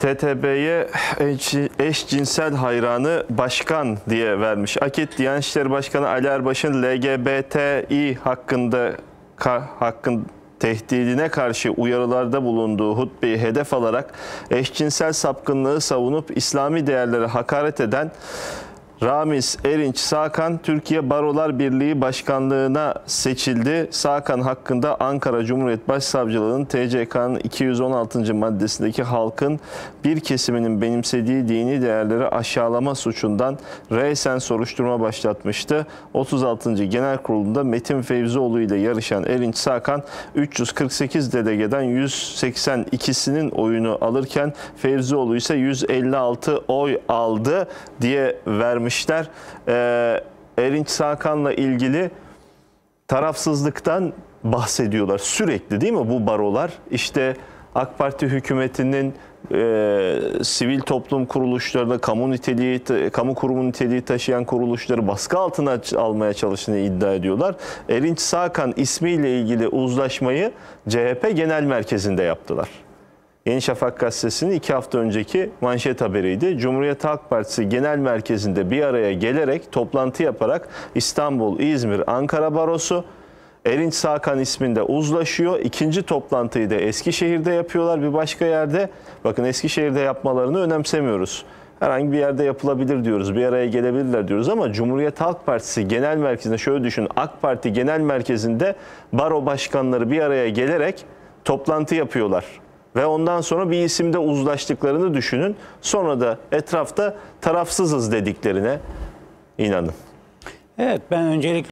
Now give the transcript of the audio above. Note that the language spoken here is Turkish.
TTB'ye eşcinsel hayranı başkan diye vermiş. AKİT Diyanet İşleri Başkanı Ali Erbaş'ın LGBTİ hakkın tehdidine karşı uyarılarda bulunduğu hutbeyi hedef alarak eşcinsel sapkınlığı savunup İslami değerlere hakaret eden Ramiz Erinç Sağkan, Türkiye Barolar Birliği Başkanlığı'na seçildi. Sağkan hakkında Ankara Cumhuriyet Başsavcılığı'nın TCK'nın 216. maddesindeki halkın bir kesiminin benimsediği dini değerleri aşağılama suçundan resen soruşturma başlatmıştı. 36. Genel Kurulu'nda Metin Fevzioğlu ile yarışan Erinç Sağkan, 348 delegeden 182'sinin oyunu alırken Fevzioğlu ise 156 oy aldı diye vermişler. Erinç Sağkan'la ilgili tarafsızlıktan bahsediyorlar sürekli, değil mi bu barolar? İşte AK Parti hükümetinin sivil toplum kuruluşlarını, kamu kurumu niteliği taşıyan kuruluşları baskı altına almaya çalıştığını iddia ediyorlar. Erinç Sağkan ismiyle ilgili uzlaşmayı CHP Genel Merkezi'nde yaptılar. Yeni Şafak gazetesinin 2 hafta önceki manşet haberiydi. Cumhuriyet Halk Partisi Genel Merkezi'nde bir araya gelerek, toplantı yaparak İstanbul, İzmir, Ankara Barosu Erinç Sağkan isminde uzlaşıyor. İkinci toplantıyı da Eskişehir'de yapıyorlar, bir başka yerde. Bakın, Eskişehir'de yapmalarını önemsemiyoruz. Herhangi bir yerde yapılabilir diyoruz, bir araya gelebilirler diyoruz ama Cumhuriyet Halk Partisi Genel Merkezi'nde şöyle düşünün. AK Parti Genel Merkezi'nde baro başkanları bir araya gelerek toplantı yapıyorlar. Ve ondan sonra bir isimde uzlaştıklarını düşünün. Sonra da etrafta tarafsızız dediklerine inanın. Evet, ben öncelikle